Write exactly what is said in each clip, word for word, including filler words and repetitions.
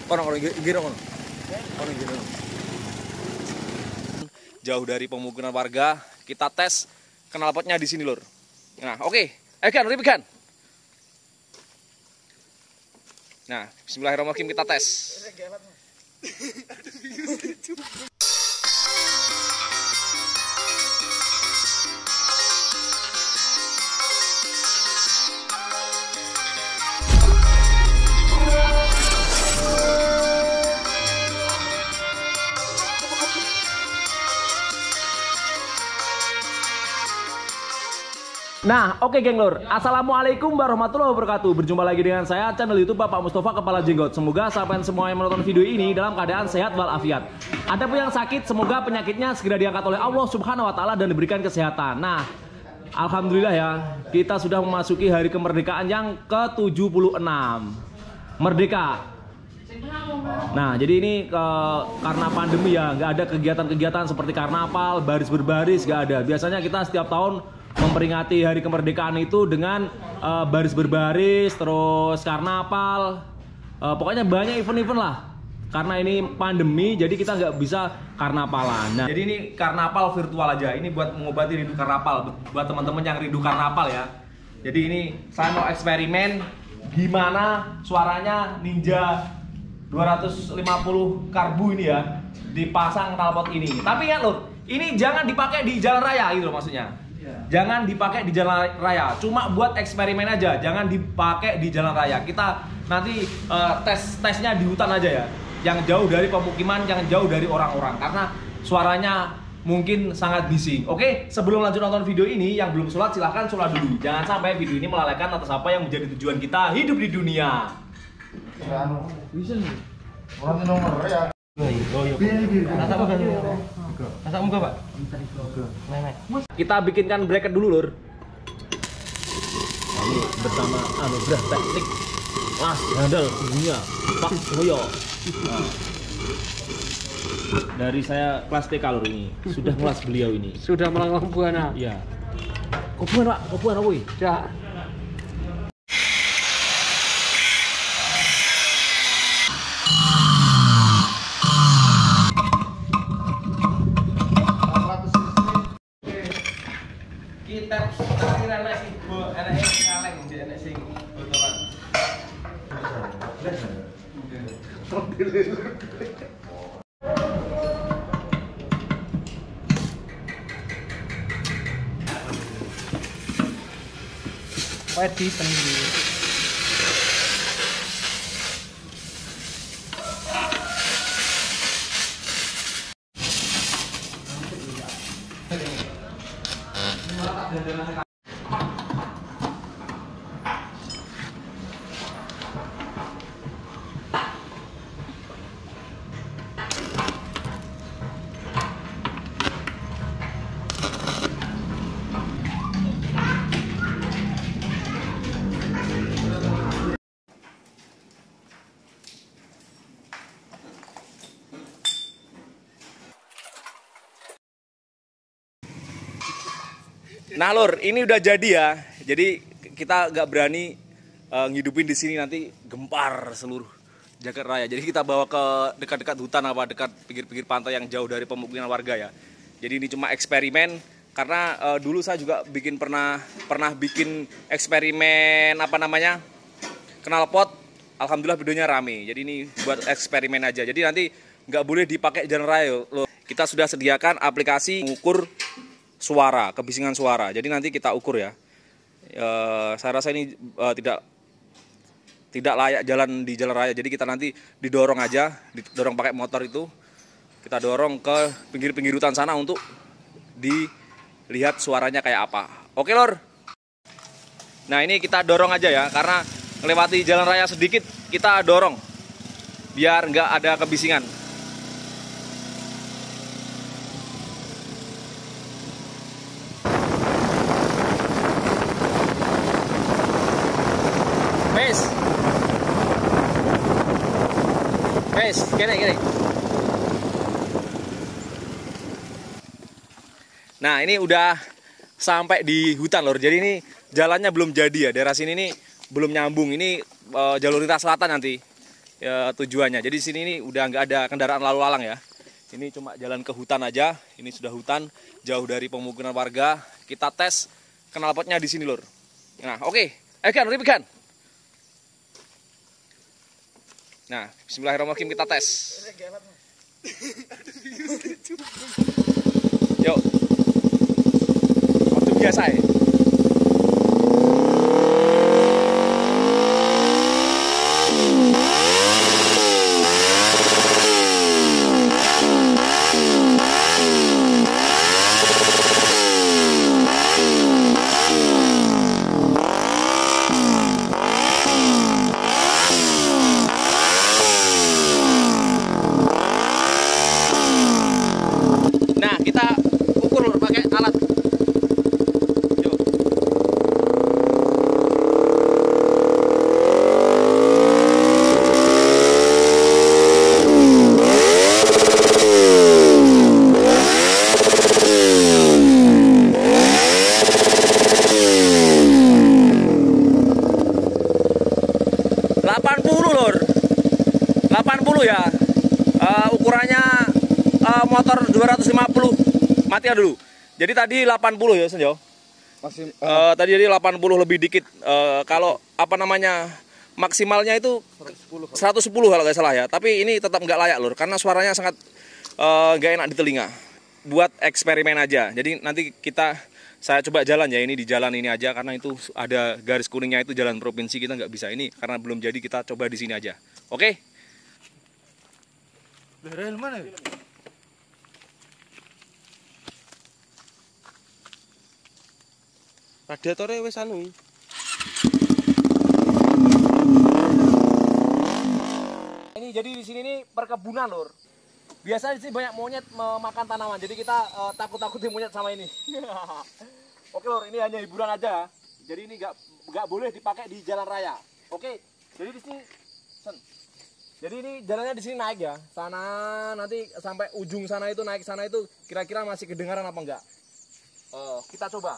Kono kono giro kono. Kono giro. Jauh dari pemukiman warga, kita tes knalpotnya di sini, Lur. Nah, oke. Okay. Ayo kan, ripikan. Nah, bismillahirrahmanirrahim kita tes. Nah, oke okay, geng Lur. Assalamualaikum warahmatullahi wabarakatuh. Berjumpa lagi dengan saya, channel YouTube Bapak Mustafa Kepala Jenggot. Semoga sampai semua yang menonton video ini dalam keadaan sehat walafiat. Ada pun yang sakit, semoga penyakitnya segera diangkat oleh Allah Subhanahu wa taala dan diberikan kesehatan. Nah, alhamdulillah ya, kita sudah memasuki hari kemerdekaan yang ke tujuh puluh enam. Merdeka. Nah, jadi ini ke, karena pandemi ya, nggak ada kegiatan-kegiatan seperti karnaval, baris berbaris, nggak ada. Biasanya kita setiap tahun memperingati hari kemerdekaan itu dengan uh, baris berbaris, terus karnaval, uh, pokoknya banyak event-event lah. Karena ini pandemi, jadi kita nggak bisa karnavalan. Nah, jadi ini karnaval virtual aja. Ini buat mengobati rindu karnaval, buat teman-teman yang rindu karnaval ya. Jadi ini saya mau eksperimen gimana suaranya Ninja dua ratus lima puluh karbu ini ya, dipasang knalpot ini. Tapi ingat Lur, ini jangan dipakai di jalan raya gitu loh maksudnya. Jangan dipakai di jalan raya, cuma buat eksperimen aja. Jangan dipakai di jalan raya. Kita nanti uh, tes tesnya di hutan aja ya, yang jauh dari pemukiman, yang jauh dari orang-orang, karena suaranya mungkin sangat bising. Oke, sebelum lanjut nonton video ini, yang belum sholat silahkan sholat dulu. Jangan sampai video ini melalaikan atas apa yang menjadi tujuan kita hidup di dunia. Bisa nih. Orang nomor ya. Pak. Kita bikinkan bracket dulu, Lur. Nah, ini bersama anugerah teknik Mas Handal dunia Pak Moyo. Nah, dari saya kelas T K Lur ini. Sudah kelas beliau ini. Sudah melanglang buana. Iya. Kopuan Pak, kopuan apa? Ya. Kita terakhir anak sing bo anak sing kaleng di anak sing botolan. Padi pendi. Nah Lur, ini udah jadi ya. Jadi kita nggak berani uh, ngidupin di sini, nanti gempar seluruh jagat raya. Jadi kita bawa ke dekat-dekat hutan apa dekat pinggir-pinggir pantai yang jauh dari pemukiman warga ya. Jadi ini cuma eksperimen karena uh, dulu saya juga bikin pernah pernah bikin eksperimen apa namanya knalpot. Alhamdulillah videonya rame. Jadi ini buat eksperimen aja. Jadi nanti nggak boleh dipakai jalan raya loh. Kita sudah sediakan aplikasi mengukur suara, kebisingan suara. Jadi nanti kita ukur ya. E, saya rasa ini e, tidak tidak layak jalan di jalan raya. Jadi kita nanti didorong aja, didorong pakai motor itu. Kita dorong ke pinggir-pinggir hutan sana untuk dilihat suaranya kayak apa. Oke Lor. Nah ini kita dorong aja ya, karena melewati jalan raya sedikit kita dorong biar nggak ada kebisingan. Guys, guys, gini gini. Nah ini udah sampai di hutan Lor. Jadi ini jalannya belum jadi ya. Daerah sini nih belum nyambung. Ini uh, jalur lintas selatan nanti. ya, tujuannya. Jadi di sini ini udah nggak ada kendaraan lalu lalang ya. Ini cuma jalan ke hutan aja. Ini sudah hutan, jauh dari pemukiman warga. Kita tes knalpotnya di sini, Lur. Nah, oke. Eh, kan, ribet kan? Nah, bismillahirrahmanirrahim kita tes. Yuk. Waktu biasa ya. delapan puluh, Lur. delapan puluh ya. Uh, ukurannya uh, motor dua ratus lima puluh. Mati ya dulu. Jadi tadi delapan puluh ya, Senjo. Masih uh, uh, tadi jadi delapan puluh lebih dikit. Uh, kalau apa namanya? Maksimalnya itu seratus sepuluh kalau nggak salah ya. Tapi ini tetap nggak layak, Lur, karena suaranya sangat nggak uh, enak di telinga. Buat eksperimen aja. Jadi nanti kita saya coba jalan ya, ini di jalan ini aja karena itu ada garis kuningnya, itu jalan provinsi, kita nggak bisa ini karena belum jadi, kita coba di sini aja. Oke? Rel mana? Radiatornya wis anu. Ini jadi di sini nih perkebunan, Lur. Biasanya di sini banyak monyet memakan tanaman, jadi kita uh, takut-takutin monyet sama ini. Oke, Lur, ini hanya hiburan aja. Jadi ini nggak nggak boleh dipakai di jalan raya. Oke, jadi di sini, sen. Jadi ini jalannya di sini naik ya. Sana nanti sampai ujung sana itu naik sana itu kira-kira masih kedengaran apa enggak? Uh, kita coba.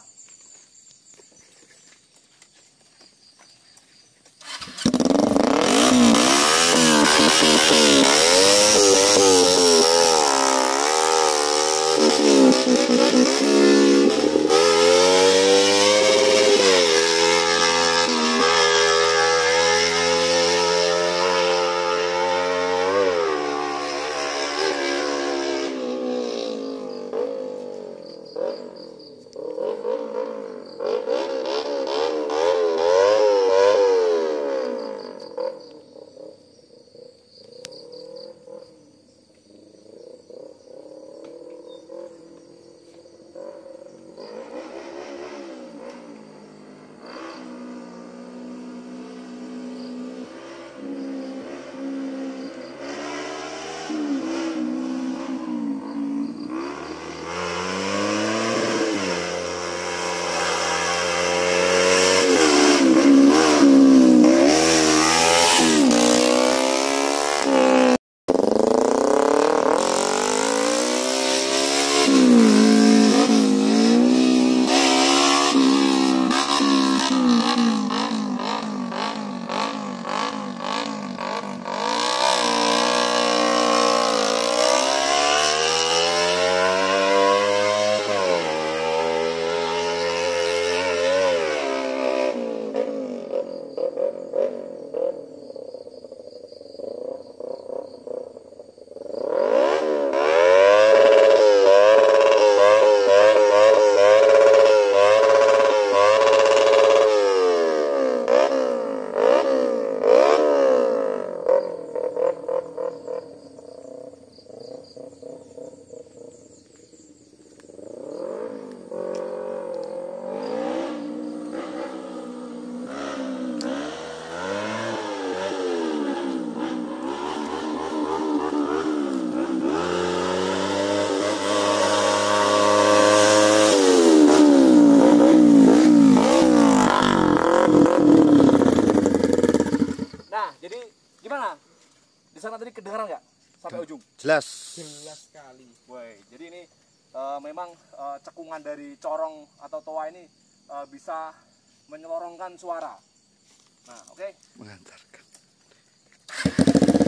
sana tadi kedengaran nggak sampai ujung? Jelas. Jelas sekali. Boy, jadi ini uh, memang uh, cekungan dari corong atau toa ini uh, bisa menyelorongkan suara. Nah, oke. Okay. Mengantarkan.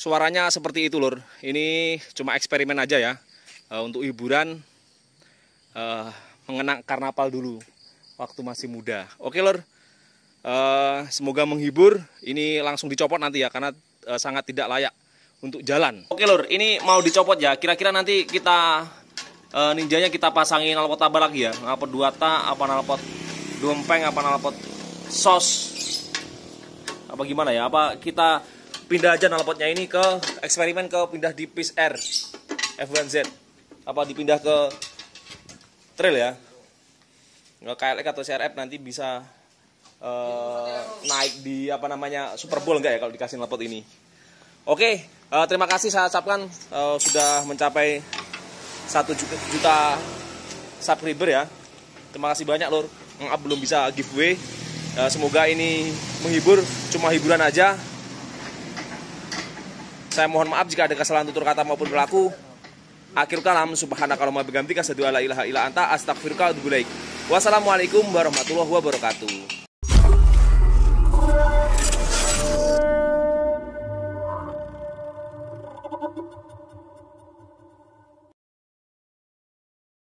suaranya seperti itu lur. Ini cuma eksperimen aja ya, uh, untuk hiburan, uh, mengenang karnaval dulu waktu masih muda. Oke lur, uh, semoga menghibur. Ini langsung dicopot nanti ya, karena uh, sangat tidak layak untuk jalan. Oke lur, ini mau dicopot ya. Kira-kira nanti kita uh, ninjanya kita pasangin knalpot apa lagi ya? Knalpot dua ta, apa knalpot dompeng, apa knalpot sos, apa gimana ya? Apa kita pindah aja knalpotnya ini ke eksperimen ke pindah di Peace R F satu Z, apa dipindah ke trail ya, nggak K L X atau C R F nanti bisa uh, naik di apa namanya Super Bowl enggak ya kalau dikasih knalpot ini. Oke, uh, terima kasih saya ucapkan uh, sudah mencapai satu juta subscriber ya. Terima kasih banyak lor, Ngap belum bisa giveaway. Uh, semoga ini menghibur, cuma hiburan aja. Saya mohon maaf jika ada kesalahan tutur kata maupun perilaku. Akhirul kalam, subhanakallahumma bihamdika asyhadu an la ilaha illa anta astaghfiruka wa atubu ilaik. Wassalamualaikum warahmatullahi wabarakatuh.